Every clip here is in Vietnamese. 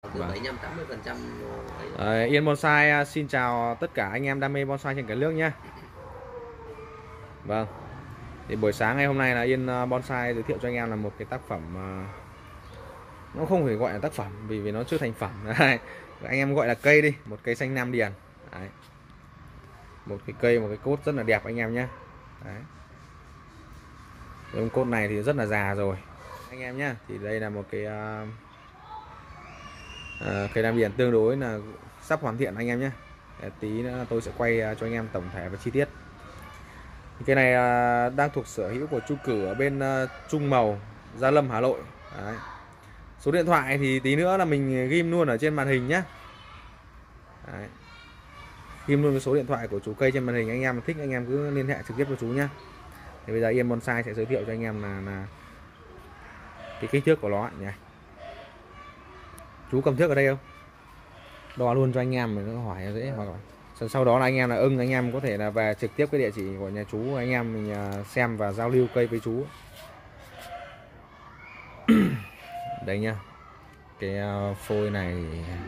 từ Vâng. 75-80%. Yên Bonsai xin chào tất cả anh em đam mê bonsai trên cả nước nhé. Vâng, thì buổi sáng ngày hôm nay là Yên Bonsai giới thiệu cho anh em là một cái tác phẩm nó không phải gọi là tác phẩm vì nó chưa thành phẩm. Đấy. Anh em gọi là cây đi, một cây xanh Nam Điền. Đấy. Một cái cây, một cái cốt rất là đẹp anh em nhé. Đấy. Cái cốt này thì rất là già rồi anh em nhé. Thì đây là một cái cây Nam Điền tương đối là sắp hoàn thiện anh em nhé. Tí nữa tôi sẽ quay cho anh em tổng thể và chi tiết. Cái này đang thuộc sở hữu của Chu Cử ở bên Trung Mầu, Gia Lâm, Hà Nội. Đấy. Số điện thoại thì tí nữa là mình ghim luôn ở trên màn hình nhé. Đấy. Ghim luôn cái số điện thoại của chủ cây trên màn hình, anh em thích anh em cứ liên hệ trực tiếp với chú nhé. Thì bây giờ Yên Bonsai sẽ giới thiệu cho anh em là cái kích thước của nó nhỉ. Chú cầm thước ở đây không? Đo luôn cho anh em, mình hỏi dễ hoặc sau đó là anh em là anh em có thể là về trực tiếp cái địa chỉ của nhà chú, anh em mình xem và giao lưu cây với chú. Đây nhá, cái phôi này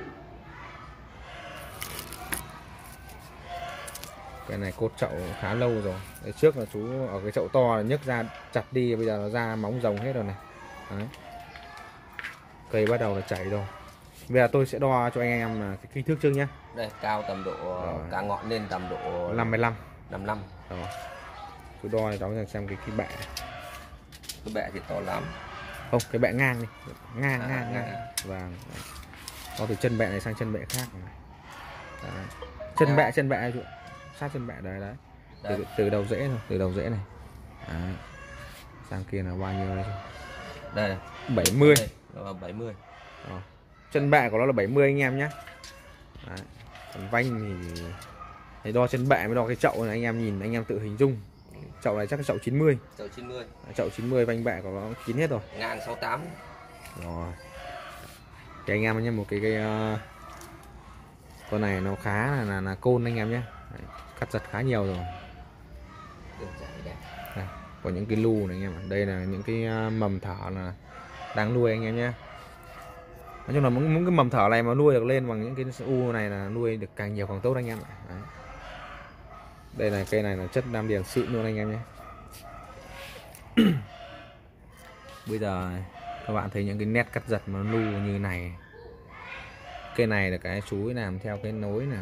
cái này cốt chậu khá lâu rồi. Đấy, trước là chú ở cái chậu to là nhấc ra chặt đi, bây giờ nó ra móng rồng hết rồi này. Đấy. Cây bắt đầu là chảy rồi. Bây giờ tôi sẽ đo cho anh em là cái kích thước trước nhé. Đây cao tầm độ cả ngọn lên tầm độ 55. 55. Đó. Chú đo cho cháu xem cái bẹ. Cái bẹ thì to lắm. Không, cái bẹ ngang đi, ngang. Và đo từ chân bẹ này sang chân bẹ khác này. Đấy. Chân bẹ sát chân bẹ đấy. Từ đầu rễ thôi, từ đầu rễ này. Đấy. Sang kia là bao nhiêu đây? Đây này, 70. Đây, 70. Đó. Chân bẹ của nó là 70 anh em nhé. Đấy. Còn vanh thì đo chân bẹ mới đo cái chậu này, anh em nhìn anh em tự hình dung. Chậu này chắc là chậu 90. Chậu 90. Chậu 90 vanh bẹ của nó kín hết rồi. Ngang 68. Rồi. Thì anh em nhé, một cái con này nó khá là côn anh em nhé. Đấy, cắt giật khá nhiều rồi. Đây, có những cái lu này anh em. Đây là những cái mầm thở là đang nuôi anh em nhé. Nói chung là những cái mầm thở này mà nuôi được lên bằng những cái u này là nuôi được càng nhiều càng tốt anh em ạ. Đấy. Đây là cây này là chất Nam Điền xịn luôn anh em nhé. Bây giờ các bạn thấy những cái nét cắt giật mà nó nu như này. Cây này là cái chú ấy làm theo cái nối này.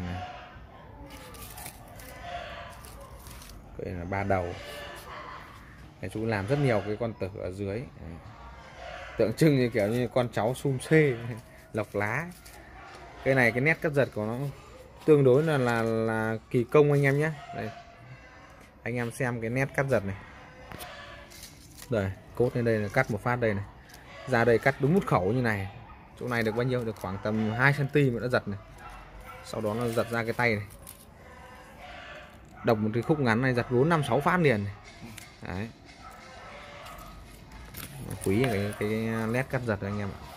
Cây là 3 đầu. Cái chú làm rất nhiều cái con tử ở dưới. Đấy. Tượng trưng như kiểu như con cháu sum xê lọc lá. Cây này cái nét cắt giật của nó tương đối là kỳ công anh em nhé. Đây. Anh em xem cái nét cắt giật này. Rồi, cốt lên đây là cắt một phát đây này. Ra đây cắt đúng một khẩu như này. Chỗ này được bao nhiêu? Được khoảng tầm 2 cm mà đã giật này. Sau đó nó giật ra cái tay này. Đập một cái khúc ngắn này giật 4 5 6 phát liền này. Đấy. Quý cái nét cắt giật anh em ạ.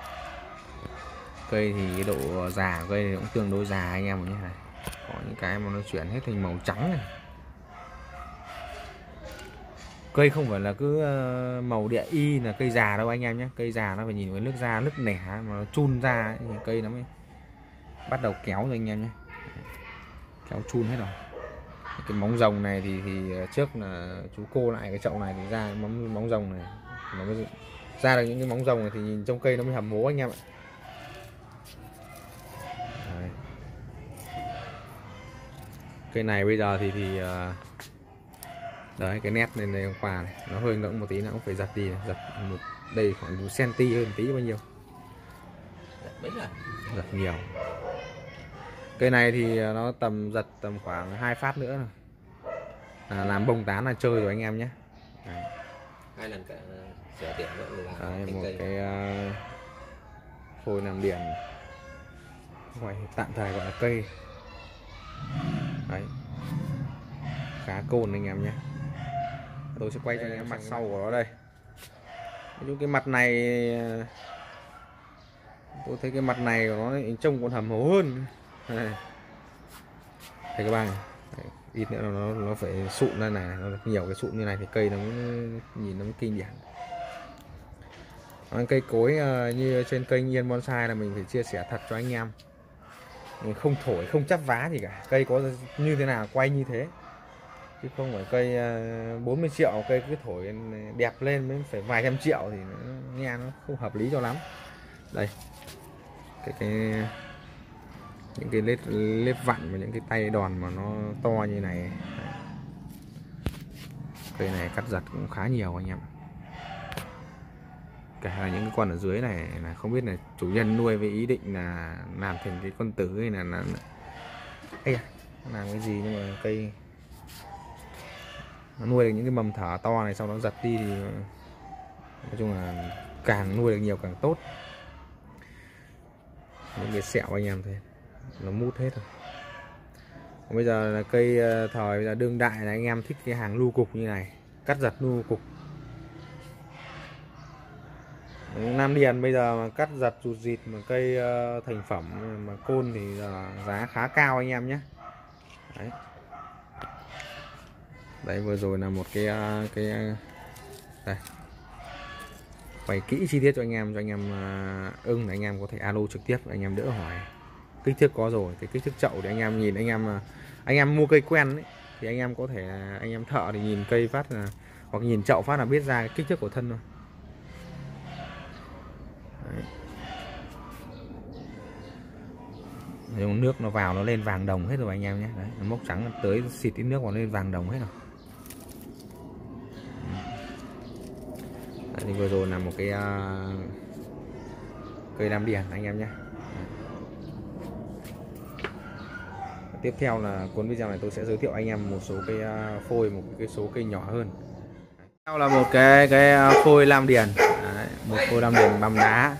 Cây thì cái độ già của cây thì cũng tương đối già anh em ạ nhé. Có những cái mà nó chuyển hết thành màu trắng này. Cây không phải là cứ màu địa y là cây già đâu anh em nhé. Cây già nó phải nhìn cái nước da, nước nẻ mà nó chun ra ấy, thì cây nó mới bắt đầu kéo rồi anh em nhé. Kéo chun hết rồi. Cái móng rồng này thì trước là chú cô lại cái chậu này thì ra móng rồng này nó mới ra được những cái móng rồng này thì nhìn trong cây nó mới hầm hố anh em ạ. Đấy. Cây này bây giờ thì đấy cái nét này hôm qua này nó hơi ngẫm một tí nó cũng phải giật đi này. Giật một đây khoảng 1 cm hơn tí bao nhiêu. Giật nhiều. Cây này thì nó giật tầm khoảng 2 phát nữa rồi. Làm bông tán là chơi rồi anh em nhé. Đấy. 2 lần cả sửa tiền nữa là đấy, một cây. cái phôi Nam Điền ngoài tạm thời gọi là cây. Đấy. Khá côn anh em nhé. Tôi sẽ quay cho anh em mặt sau của nó đây. Cái mặt này tôi thấy cái mặt này của nó trông còn hầm hố hơn. Đây. Thấy các bạn này. Đấy. Ít nữa nó phải sụn ra này, nó nhiều cái sụn như này thì cây nó nhìn nó mới kinh điển. Cây cối như trên kênh Yên Bonsai là mình phải chia sẻ thật cho anh em, mình không thổi không chắp vá gì cả, cây có như thế nào quay như thế, chứ không phải cây 40 triệu cây cứ thổi đẹp lên mới phải vài trăm triệu thì nó nghe nó không hợp lý cho lắm. Đây những cái lết vặn và những cái tay đòn mà nó to như này. Cây này cắt giật cũng khá nhiều anh em, cả là những cái con ở dưới này là không biết là chủ nhân nuôi với ý định là làm thành cái con tử hay là làm cái gì, nhưng mà cây nó nuôi được những cái mầm thở to này, sau đó giật đi thì nói chung là càng nuôi được nhiều càng tốt. Những cái sẹo anh em thấy nó mút hết rồi. Còn bây giờ là cây thời bây giờ đương đại là anh em thích cái hàng lu cục như này, cắt giật lu cục. Nam Điền bây giờ mà cắt giật rụt rịt mà cây thành phẩm mà côn thì giá khá cao anh em nhé. Đấy vừa rồi là một cái đây, quay kỹ chi tiết cho anh em ưng, anh em có thể alo trực tiếp, anh em đỡ hỏi. Kích thước có rồi, cái kích thước chậu thì anh em nhìn, anh em mua cây quen ấy, thì anh em có thể anh em thợ thì nhìn cây phát là, hoặc nhìn chậu phát là biết ra cái kích thước của thân thôi. Đấy. Nước nó vào nó lên vàng đồng hết rồi anh em nhé. Đấy, mốc trắng tới xịt ít nước vào lên vàng đồng hết rồi. Đấy, thì vừa rồi là một cái cây Nam Điền anh em nhé. Tiếp theo là cuốn video này tôi sẽ giới thiệu anh em một số cái phôi, một cái số cây nhỏ hơn. Theo là một cái phôi Lam Điền. Đấy, một phôi Lam Điền băm đá.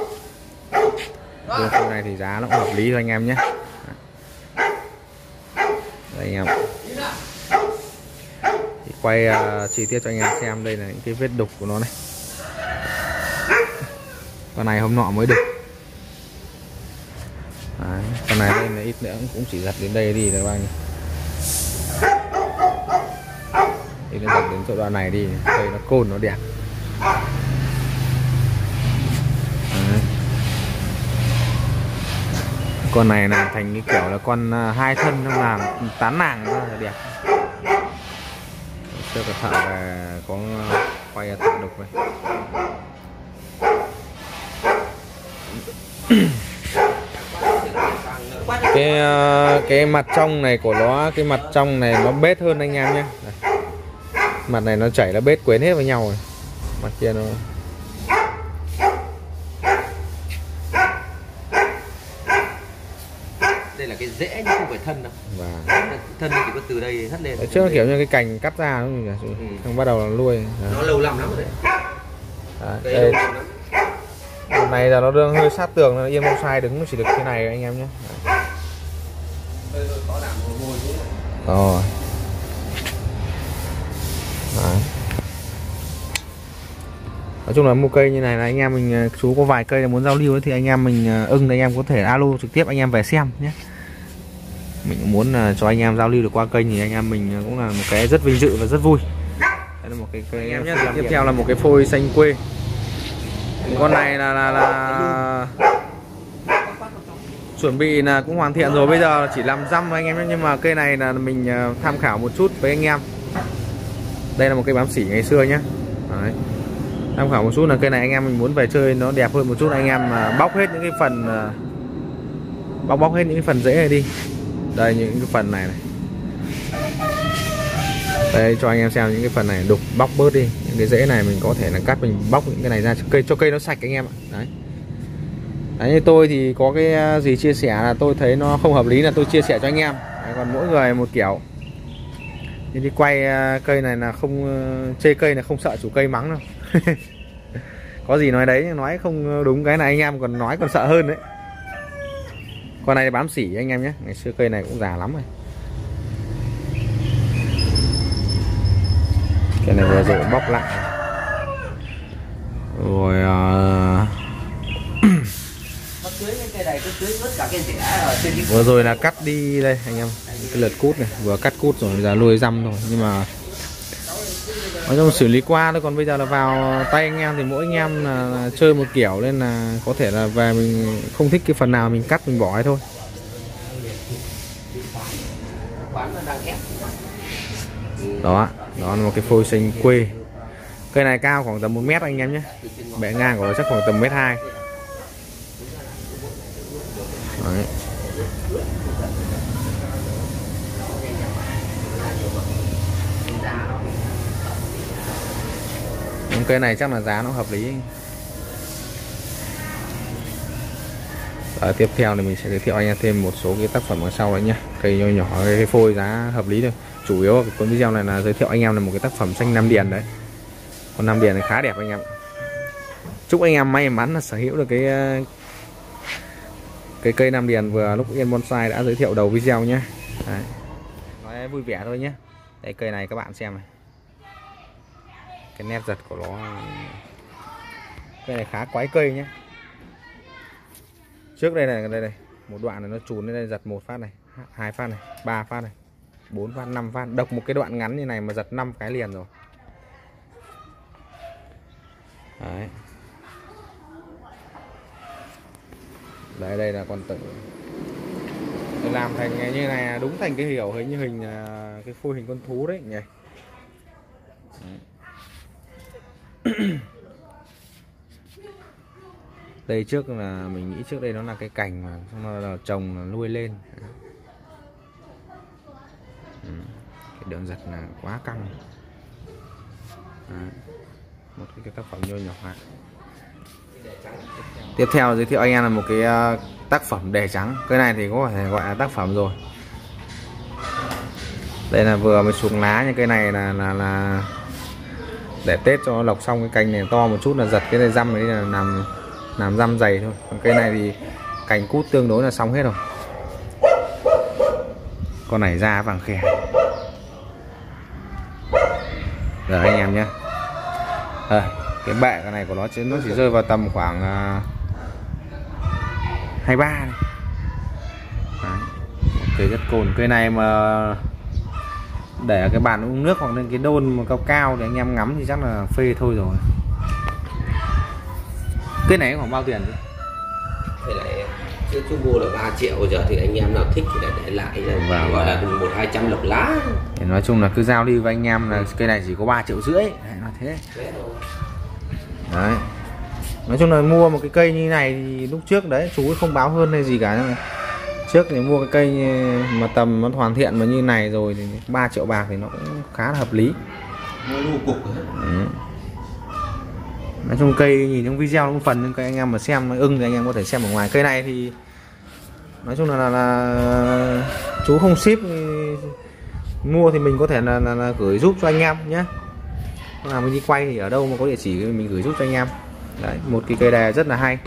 Phôi này thì giá nó cũng hợp lý cho anh em nhé. Đây anh em. Thì quay chi tiết cho anh em xem, đây là những cái vết đục của nó này. Con này hôm nọ mới đục. Đấy, con này đây là ít nữa cũng chỉ giật đến đây đi rồi bao nhiêu. Thì nó giật đến chỗ đoạn này đi, cây nó côn nó đẹp. Đấy. Con này là thành cái kiểu là con hai thân, nó làm tán nàng nó là đẹp. Chưa có thợ về có quay thợ đục này. Cái mặt trong này của nó, cái mặt trong này nó bết hơn anh em nhé. Mặt này nó chảy, nó bết quến hết với nhau rồi. Mặt kia nó đây là cái rễ chứ không phải thân đâu. Và thân chỉ có từ đây hất lên. Trước kiểu như cái cành cắt ra nó không bắt đầu là nuôi. Đấy. Nó lâu lắm rồi đấy. Đây. Con này là nó đang hơi sát tường, nó Yên Bonsai đứng nó chỉ được thế này anh em nhé. Rồi. Đấy. Nói chung là mua cây như này là anh em mình, chú có vài cây là muốn giao lưu thì anh em mình ưng thì anh em có thể alo trực tiếp anh em về xem nhé. Mình cũng muốn cho anh em giao lưu được qua kênh thì anh em mình cũng là một cái rất vinh dự và rất vui. Đây là một cái cây anh em nhé. Tiếp theo là một cái phôi xanh quê. Con này là chuẩn bị là cũng hoàn thiện rồi, bây giờ chỉ làm răm anh em nhé. Nhưng mà cây này là mình tham khảo một chút với anh em. Đây là một cây bám xỉ ngày xưa nhé. Đấy. Tham khảo một chút là cây này anh em mình muốn về chơi nó đẹp hơn một chút, anh em bóc hết những cái phần bóc hết những cái phần rễ này đi. Đây những cái phần này này. Đây cho anh em xem những cái phần này đục bóc bớt đi, những cái rễ này mình có thể là cắt, mình bóc những cái này ra cho cây nó sạch anh em ạ. Đấy. Đấy, như tôi thì có cái gì chia sẻ là tôi thấy nó không hợp lý là tôi chia sẻ cho anh em. Đấy, còn mỗi người một kiểu. Thì đi quay cây này là không chê cây là không sợ chủ cây mắng đâu. Có gì nói đấy, nói không đúng cái này anh em còn nói còn sợ hơn đấy. Con này bám xỉ anh em nhé, ngày xưa cây này cũng già lắm rồi. Cái này vừa rồi bóc lại rồi vừa rồi là cắt đi đây anh em, cái lượt cút này vừa cắt cút rồi, bây giờ nuôi răm rồi. Nhưng mà nói chung xử lý qua thôi, còn bây giờ là vào tay anh em thì mỗi anh em là chơi một kiểu, nên là có thể là về mình không thích cái phần nào mình cắt mình bỏ ấy thôi. Đó là một cái phôi xanh quê. Cây này cao khoảng tầm 1 mét anh em nhé, bệ ngang của nó chắc khoảng tầm 1,2 m. Đấy. Cây này chắc là giá nó hợp lý. Ở tiếp theo thì mình sẽ giới thiệu anh em thêm một số cái tác phẩm ở sau đấy nhé. Cây nho nhỏ, cái phôi giá hợp lý thôi. Chủ yếu cái cuốn video này là giới thiệu anh em là một cái tác phẩm xanh Nam Điền đấy. Con Nam Điền này khá đẹp anh em. Chúc anh em may mắn là sở hữu được cái cây Nam Điền vừa lúc Yên Bonsai đã giới thiệu đầu video nhé. Đấy. Nói vui vẻ thôi nhé. Đây, cây này các bạn xem này, cái nét giật của nó, cây này khá quái cây nhé. Trước đây này, đây một đoạn này nó chùn lên đây, giật 1 phát này, 2 phát này, 3 phát này, 4 phát, 5 phát, độc một cái đoạn ngắn như này mà giật 5 cái liền rồi. Đấy. Đây là con tử. Để làm thành như này đúng thành cái hiểu hình như hình cái phôi hình con thú đấy nhỉ. Đây trước là mình nghĩ trước đây nó là cái cành mà xong là trồng là nuôi lên. Cái đường giật là quá căng. Đấy. Một cái tác phẩm nho nhỏ. Tiếp theo giới thiệu anh em là một cái tác phẩm đề trắng. Cái này thì có thể gọi là tác phẩm rồi. Đây là vừa mới xuống lá, nhưng cây này là để Tết cho lọc xong. Cái cành này to một chút là giật cái này răm đấy là làm răm dày thôi. Còn cây này thì cành cút tương đối là xong hết rồi. Con này da vàng khè. Rồi anh em nhé. Cái bệ cái này của nó chỉ rơi vào tầm khoảng 23 này. Đấy. Cây rất cồn. Cây này mà để cái bàn uống nước hoặc lên cái đôn mà cao cao để anh em ngắm thì chắc là phê thôi rồi. Cái này khoảng bao tiền chứ? Cái này chứ chú mua là 3 triệu, giờ thì anh em nào thích thì để lại rồi, gọi là 100-200 lộc lá. Thì nói chung là cứ giao đi với anh em là cây này chỉ có 3,5 triệu. Nói thế. Đấy. Nói chung là mua một cái cây như này thì lúc trước đấy chú không báo hơn hay gì cả. Trước thì mua cái cây mà tầm nó hoàn thiện mà như này rồi thì 3 triệu bạc thì nó cũng khá là hợp lý. Nói chung cây nhìn trong video nó cũng phần, nhưng các anh em mà xem nó ưng thì anh em có thể xem ở ngoài. Cây này thì nói chung là chú không ship, mua thì mình có thể là gửi giúp cho anh em nhé. Là mình đi quay thì ở đâu mà có địa chỉ mình gửi giúp cho anh em. Đấy, một cái cây đề rất là hay.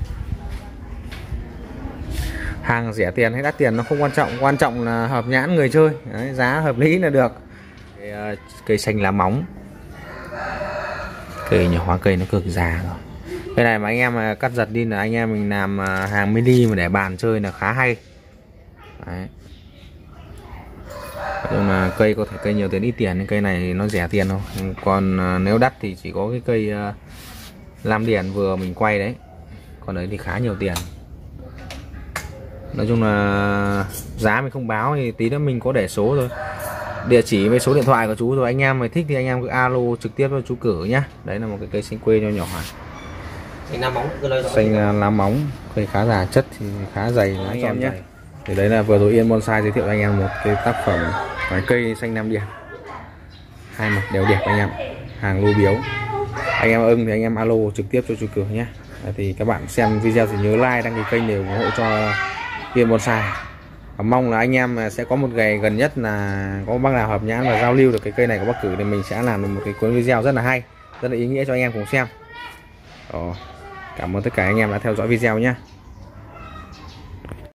Hàng rẻ tiền hay đắt tiền nó không quan trọng, quan trọng là hợp nhãn người chơi. Đấy, giá hợp lý là được. Cây xanh lá móng, cây nhỏ hóa cây nó cực già rồi. Cái này mà anh em mà cắt giật đi là anh em mình làm hàng mini mà để bàn chơi là khá hay. Đấy. Nhưng mà cây có thể cây nhiều tiền ít tiền, cây này nó rẻ tiền thôi. Còn nếu đắt thì chỉ có cái cây lam điền vừa mình quay đấy, còn đấy thì khá nhiều tiền. Nói chung là giá mình không báo thì tí nữa mình có để số rồi, địa chỉ với số điện thoại của chú rồi. Anh em mà thích thì anh em cứ alo trực tiếp cho chú cử nhá. Đấy là một cái cây xanh quê nho nhỏ. Xanh lá móng, xanh lá móng, cây khá già, chất thì khá dày, lá tròn nhé. Thì đấy là vừa rồi Yên Bonsai giới thiệu cho anh em một cái tác phẩm cái cây xanh Nam Điền, hai mặt đều đẹp anh em, hàng lưu biếu. Anh em ưng thì anh em alo trực tiếp cho chú cử nhé. Thì các bạn xem video thì nhớ like, đăng ký kênh để ủng hộ cho Yên Bonsai. Và mong là anh em sẽ có một ngày gần nhất là có bác nào hợp nhãn và giao lưu được cái cây này của bác cử thì mình sẽ làm được một cái cuốn video rất là hay, rất là ý nghĩa cho anh em cùng xem. Cảm ơn tất cả anh em đã theo dõi video nhé.